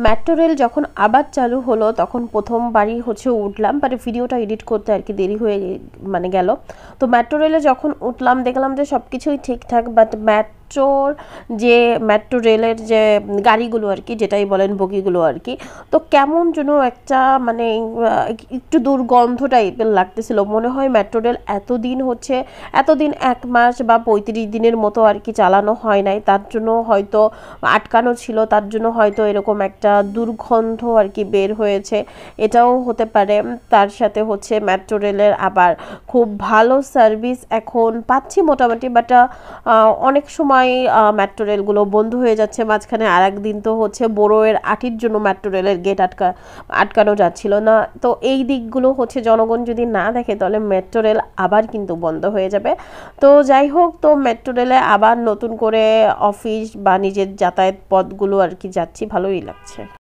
Metro rail যখন আবার চালু হলো তখন প্রথমবারই হচ্ছে উঠলাম, বাট ভিডিওটা এডিট করতে আর কি দেরি হয়ে গেল। তো মেট্রো রেলে যখন উঠলাম দেখলাম যে সব কিছুই ঠিকঠাক, বাট মেট্রো রেলের যে গাড়িগুলো আর কি, যেটাই বলেন বগিগুলো আর কি, তো কেমন যেন একটা মানে একটু দুর্গন্ধ টাইপের লাগতেছিল। মনে হয় মেট্রো রেল এতদিন 1 মাস বা 35 দিনের মতো আর কি চালানো হয় নাই, তার জন্য হয়তো আটকানো ছিল, তার জন্য হয়তো এরকম একটা দুর্গন্ধ আর কি বের হয়েছে, এটাও হতে পারে। তার সাথে হচ্ছে মেট্রো রেলের আবার খুব ভালো সার্ভিস এখন পাচ্ছি মোটামুটি, বাট অনেক সময় মেট্রো রেলগুলো বন্ধ হয়ে যাচ্ছে মাঝখানে। আর একদিন তো হচ্ছে বড়োয়ের আটির জন্য মেট্রো রেলের গেট আটকানো যাচ্ছিল না। তো এই দিকগুলো হচ্ছে জনগণ যদি না দেখে তাহলে মেট্রো রেল আবার কিন্তু বন্ধ হয়ে যাবে। তো যাই হোক, তো মেট্রো রেলে আবার নতুন করে অফিস বা নিজের যাতায়াত পথগুলো আর কি যাচ্ছি, ভালোই লাগছে।